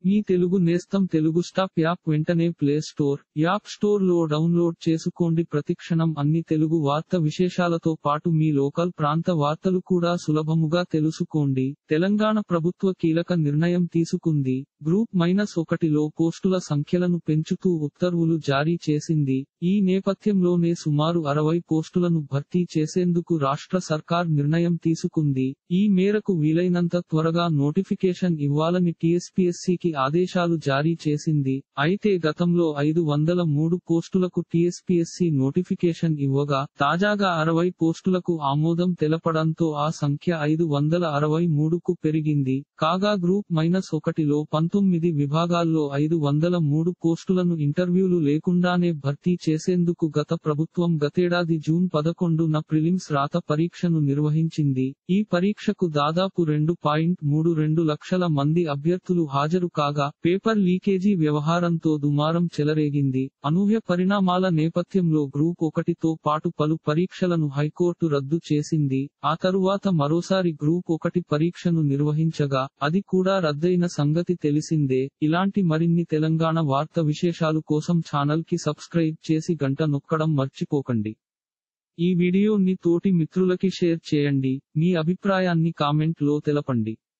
మీ Telugu Nestham Telugu stop app వెంటనే play store, app store లో download చేసుకోండి. ప్రతిక్షణం అన్ని తెలుగు వార్త విశేషాలతో పాటు మీ లోకల్ ప్రాంత వార్తలు కూడా సులభముగా తెలుసుకోండి. తెలంగాణ ప్రభుత్వ కీలక నిర్ణయం తీసుకుంది. గ్రూప్ -1లో పోస్టుల సంఖ్యలను పెంచుతూ ఉత్తర్వులు జారీ చేసింది. ఈ నేపథ్యంలోనే సుమారు 60 పోస్టులను భర్తీ చేసేందుకు రాష్ట్ర సర్కార్ నిర్ణయం తీసుకుంది. ఈ మేరకు వీలైనంత త్వరగా నోటిఫికేషన్ ఇవ్వాలని టీఎస్పీఎస్సీకి ఆదేశాలు జారీ చేసింది. అయితే గతంలో 503 పోస్టులకు టీఎస్పీఎస్సీ నోటిఫికేషన్ ఇవ్వగా తాజాగా 60 పోస్టులకు ఆమోదం తెలపడంతో ఆ సంఖ్య 563కు పెరిగింది. కాగా గ్రూప్ -1లో 19 విభాగాల్లో 503 పోస్టులను ఇంటర్వ్యూలు లేకుండానే భర్తీ చేసేందుకు గత ప్రభుత్వం గతేడాది జూన్ 11న ప్రిలిమ్స్ రాత పరీక్షను నిర్వహించింది. ఈ పరీక్షకు దాదాపు 2.32 లక్షల మంది అభ్యర్థులు హాజరు కాగా పేపర్ లీకేజీ వ్యవహారంతో దుమారం చెలరేగింది. అనూహ్య పరిణామాల నేపథ్యంలో గ్రూప్ 1తో పాటు పలు పరీక్షలను హైకోర్టు రద్దు చేసింది. ఆ తరువాత మరోసారి గ్రూప్ 1 పరీక్షను నిర్వహించగా అది కూడా రద్దయిన సంగతి తెలిసిందే. ఇలాంటి మరిన్ని తెలంగాణ వార్త విశేషాలు కోసం ఛానల్ కి సబ్స్క్రైబ్ చేసి గంట నొక్కడం మర్చిపోకండి. ఈ వీడియోని తోటి మిత్రులకి షేర్ చేయండి. మీ అభిప్రాయాన్ని కామెంట్ లో తెలపండి.